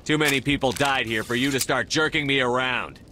Too many people died here for you to start jerking me around.